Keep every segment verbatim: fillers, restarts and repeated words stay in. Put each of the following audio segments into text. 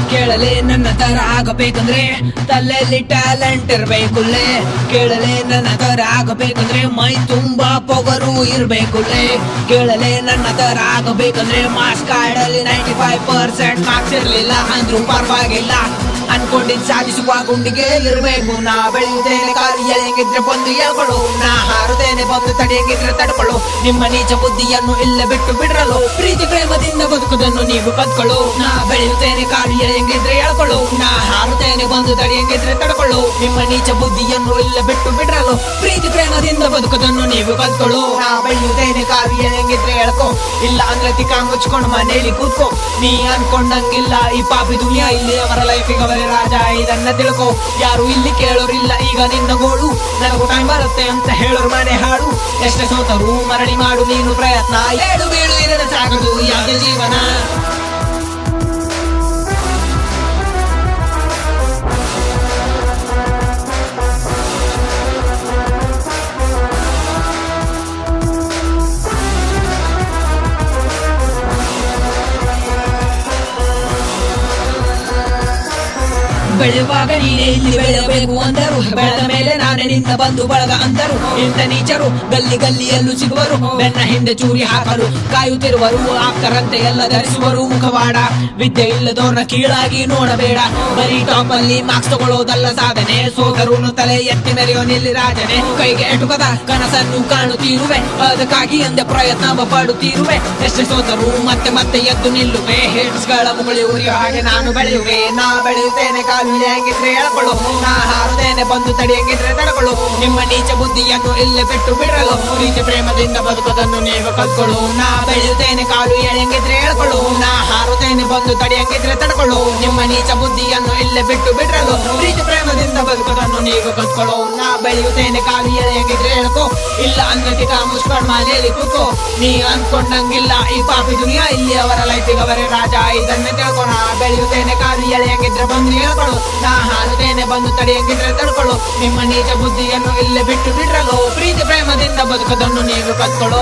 ಕೇಳಲೆ ನನ್ನ ತರ ಆಗಬೇಕಂದ್ರೆ ತಲೆಯಲ್ಲಿ ಟ್ಯಾಲೆಂಟ್ ಇರ್ಬೇಕುಲ್ಲೇ. ಕೇಳಲೆ ನನ್ನ ತರ ಆಗಬೇಕಂದ್ರೆ ಮೈ ತುಂಬಾ ಪೊಗರು ಇರ್ಬೇಕುಲ್ಲೇ. ಕೇಳಲೆ ನನ್ನ ತರ ಆಗಬೇಕಂದ್ರೆ ಮಾರ್ಕ್ಸ್ ಕಾರ್ಡಲ್ಲಿ ನೈಂಟಿ ಫೈವ್ ಪರ್ಸೆಂಟ್ ಮಾರ್ಕ್ಸ್ ಇರ್ಲಿಲ್ಲ ಅಂದ್ರೂ ಪರವಾಗಿಲ್ಲ. ಅನ್ಕೊಂಡಿದ್ ಸಾಧಿಸುವ ಗುಂಡಿಗೆ ಇರ್ಬೇಕು. ನಾ ಬೆಳೆಯುತ್ತೇನೆ ಕಾಲು ಎಳೆಯಂಗಿದ್ರೆ ಬಂದು ಹೇಳ್ಕೊಳ್ಳು. ನಾ ಹಾರುತ್ತೇನೆ ಬಂದು ತಡೆಯಂಗಿದ್ರೆ ತಡ್ಕೊಳ್ಳು. ನಿಮ್ಮ ನೀಚ ಬುದ್ಧಿಯನ್ನು ಇಲ್ಲ ಬಿಟ್ಟು ಬಿಡ್ರಲು. ಪ್ರೀತಿ ಪ್ರೇಮದಿಂದ ಬದುಕುದನ್ನು ನೀವು ಕದ್ಕೊಳ್ಳು. ನಾ ಬೆಳೆಯುತ್ತೇನೆ ಕಾಲು ಎಳೆಯಂಗಿದ್ರೆ ಹೇಳ್ಕೊಳ್ಳು. ನಾ ಹಾರುತ್ತೇನೆ ಬಂದು ತಡೆಯಂಗಿದ್ರೆ ತಡ್ಕೊಳ್ಳು. ನಿಮ್ಮ ನೀಚ ಬುದ್ಧಿಯನ್ನು ಇಲ್ಲ ಬಿಟ್ಟು ಬಿಡ್ರಲು. ಪ್ರೀತಿ ಪ್ರೇಮದಿಂದ ಬದುಕುದನ್ನು ನೀವು ಕದ್ಕೊಳ್ಳು. ನಾ ಬೆಳೆಯುತ್ತೇನೆ ಕಾಲು ಎಳೆಯಂಗಿದ್ರೆ ಹೇಳ್ಕೊ. ಇಲ್ಲ ಅಂದ್ರೆ ತಿಕ್ಕ ಮುಚ್ಕೊಂಡು ಮನೇಲಿ ಕೂತ್ಕೋ. ನೀ ಅನ್ಕೊಂಡಂಗಿಲ್ಲ ಈ ಪಾಪಿ ದುನಿಯಾ ಇಲ್ಲಿ ಅವರ ಲೈಫಿಗೆ ಅವರೇ ರಾಜ ಇದನ್ನ ತಿಳ್ಕೊ. ಯಾರು ಇಲ್ಲಿ ಕೇಳೋರಿಲ್ಲ ಈಗ ನಿನ್ನ ಗೋಳು. ನನಗೂ ಟೈಮ್ ಬರುತ್ತೆ ಅಂತ ಹೇಳೋರು ಮನೆ ಹಾಡು. ಎಷ್ಟೇ ಸೋತರು ಮರಳಿ ಮಾಡು ನೀನು ಪ್ರಯತ್ನ. ಏಳು ಬೀಳು ಇರದ ಸಾಗದು ಯಾವುದೇ ಜೀವನ. ಬೆಳೆಯುವಾಗ ನೀನೇ ಇಲ್ಲಿ ಬೆಳೆಯಬೇಕು ಅಂದರು. ಬೆಳೆದ ಮೇಲೆ ನಾನೇ ನಿನ್ನ ಬಂಧು ಬಳಗ ಅಂದರು. ಇಂಥ ನೀಚರು ಗಲ್ಲಿ ಗಲ್ಲಿಯಲ್ಲೂ ಸಿಗುವರು. ಬೆನ್ನ ಹಿಂದೆ ಚೂರಿ ಹಾಕಲು ಕಾಯುತ್ತಿರುವರು. ಆಪ್ತರಂತೆ ಎಲ್ಲ ಧರಿಸುವರು ಮುಖವಾಡ. ವಿದ್ಯೆ ಇಲ್ಲದೋರ್ನ ಕೀಳಾಗಿ ನೋಡಬೇಡ. ಬರೀ ಟಾಪ್ ಅಲ್ಲಿ ಮಾರ್ಕ್ಸ್ ತಗೊಳ್ಳೋದಲ್ಲ ಸಾಧನೆ. ಸೋದರೂನು ತಲೆ ಎತ್ತಿ ಮೆರೆಯೋ ನಿಲ್ಲಿ ರಾಜನೆ. ಕೈಗೆ ಎಟುಕದ ಕನಸನ್ನು ಕಾಣುತ್ತಿರುವೆ. ಅದಕ್ಕಾಗಿ ಅಂದೆ ಪ್ರಯತ್ನ ಪಡುತ್ತಿರುವೆ. ಎಷ್ಟೇ ಸೋತರು ಮತ್ತೆ ಮತ್ತೆ ಎದ್ದು ನಿಲ್ಲುವೆ. ಹೇಟ್ಸ್ ಗಳ ಮುಗುಳಿ ಉರಿಯೋ ಹಾಗೆ ನಾನು ಬೆಳೆಯುವೆ. ನಾ ಬೆಳೆಯುತ್ತೇನೆ ಕಾಲು ಹೆಂಗಿದ್ರೆ ಹೇಳ್ಕೊಳ್ಳು. ನಾ ಹಾರುತ್ತೇನೆ ಬಂದು ತಡೆಯಂಗಿದ್ರೆ ತಡ್ಕೊಳ್ಳು. ನಿಮ್ಮ ನೀಚ ಬುದ್ಧಿಯನ್ನು ಇಲ್ಲೇ ಬಿಟ್ಟು ಬಿಡಲು. ಪ್ರೀತಿ ಪ್ರೇಮದಿಂದ ಬದುಕೋದನ್ನು ನೀವು ಕಲ್ತ್ಕೊಳ್ಳು. ನಾ ಬೆಳೆಯುತ್ತೇನೆ ಕಾಲು ಎಳೆಯಂಗಿದ್ರೆ ಹೇಳ್ಕೊಳ್ಳು. ನಾ ಹಾರುತ್ತೇನೆ ಬಂದು ತಡೆಯಂಗಿದ್ರೆ ತಡ್ಕೊಳ್ಳು. ನಿಮ್ಮ ನೀಚ ಬುದ್ಧಿಯನ್ನು ಇಲ್ಲೇ ಬಿಟ್ಟು ಬಿಡಲು. ಪ್ರೀತಿ ಪ್ರೇಮದಿಂದ ಬದುಕೋದನ್ನು ನೀವು ಕಲ್ತ್ಕೊಳ್ಳು. ನಾ ಬೆಳೆಯುತ್ತೇನೆ ಕಾಲು ಎಳೆಯಂಗಿದ್ರೆ ಹೇಳ್ಕೊ. ಇಲ್ಲ ಅಂದ್ರೆ ತಿಕ್ಕ ಮುಚ್ಕೊಂಡು ಮನೇಲಿ ಕೂತ್ಕೋ. ನೀ ಅನ್ಕೊಂಡಂಗಿಲ್ಲ ಈ ಪಾಪಿ ದುನಿಯಾ ಇಲ್ಲಿ ಅವರ ಲೈಫಿಗೆ ಅವರೇ ರಾಜ ಇದನ್ನೇ ತಿಳ್ಕೊ. ನಾ ಬೆಳೆಯುತ್ತೇನೆ ಕಾಲು ಎಳೆಯಂಗಿದ್ರೆ ಬಂದು ಹೇಳ್ಕೊಳ್ಳು. ನಾ ಹಾರುತ್ತೇನೆ ಬಂದು ತಡೆಯಂಗಿದ್ರೆ ತಡ್ಕೊಳ್ಳು. ನಿಮ್ಮ ನೀಚ ಬುದ್ಧಿಯನ್ನು ಇಲ್ಲೇ ಬಿಟ್ಟು ಬಿಡ್ರಲು. ಪ್ರೀತಿ ಪ್ರೇಮದಿಂದ ಬದುಕೋದನ್ನು ನೀವು ಕತ್ಕೊಳ್ಳೋ.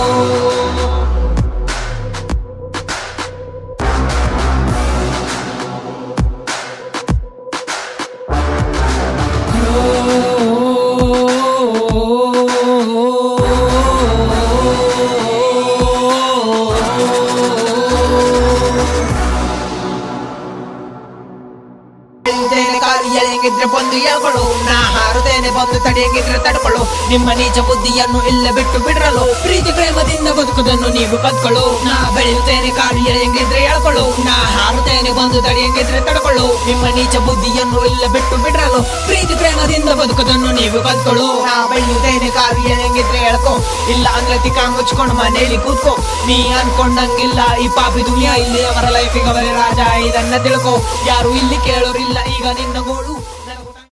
ಎಳೆಯಂಗಿದ್ರೆ ಬಂದು ಹೇಳ್ಕೊಳ್ಳು. ನಾ ಹಾರುತ್ತೇನೆ ಬಂದು ತಡೆಯಂಗಿದ್ರೆ ತಡ್ಕೊಳ್ಳು. ನಿಮ್ಮ ನೀಚ ಬುದ್ಧಿಯನ್ನು ಇಲ್ಲೇ ಬಿಟ್ಟು ಬಿಡ್ರಲು. ಪ್ರೀತಿ ಪ್ರೇಮದಿಂದ ಬದುಕುದನ್ನು ನೀವು ಕತ್ಕೊಳ್ಳು. ನಾ ಬೆಳೆಯುತ್ತೇನೆ ಕಾಲು ಎಳೆಯಂಗಿದ್ರೆ ಹೇಳ್ಕೊಳ್ಳು. ನಾ ಹಾರುತ್ತೇನೆ ಬಂದು ತಡೆಯಂಗಿದ್ರೆ ತಡ್ಕೊಳ್ಳು. ನಿಮ್ಮ ನೀಚ ಬುದ್ಧಿಯನ್ನು ಇಲ್ಲೇ ಬಿಟ್ಟು ಬಿಡ್ರಲು. ಪ್ರೀತಿ ಪ್ರೇಮದಿಂದ ಬದುಕುದನ್ನು ನೀವು ಕತ್ಕೊಳ್ಳು. ನಾ ಬೆಳೆಯುತ್ತೇನೆ ಕಾಲು ಎಳೆಯಂಗಿದ್ರೆ ಹೇಳ್ಕೊ. ಇಲ್ಲ ಅಂದ್ರೆ ತಿಕ್ಕ ಮುಚ್ಕೊಂಡು ಮನೇಲಿ ಕೂತ್ಕೋ. ನೀ ಅನ್ಕೊಂಡಂಗಿಲ್ಲ ಈ ಪಾಪಿ ದುನಿಯಾ ಇಲ್ಲಿ ಅವರ ಲೈಫಿಗೆ ಅವರೇ ರಾಜ ಇದನ್ನ ತಿಳ್ಕೊ. ಯಾರು ಇಲ್ಲಿ ಕೇಳೋರಿಲ್ಲ ಈಗ ನಿನ್ನ ಗೋಳು.